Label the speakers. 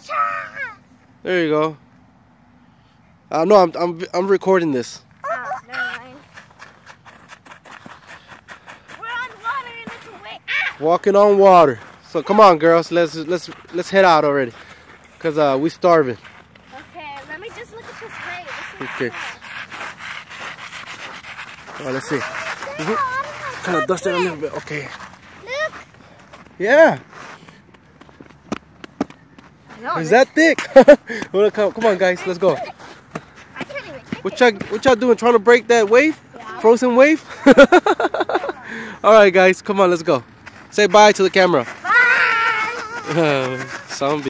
Speaker 1: There you go. No, I'm recording this.
Speaker 2: Oh, never mind. We're on water and it's wet.
Speaker 1: Walking on water. So come on, girls, let's head out already, cause we starving.
Speaker 2: Okay, let me just look at this way.
Speaker 1: Okay. Oh, let's see. Kind of dust it a little bit. Okay.
Speaker 2: Look.
Speaker 1: Yeah. Is that thick? Well, come on, guys, let's go.
Speaker 2: I can't even kick
Speaker 1: What y'all doing? Trying to break that wave?
Speaker 2: Yeah.
Speaker 1: Frozen wave? All right, guys, come on, let's go. Say bye to the camera.
Speaker 2: Bye.
Speaker 1: Zombie.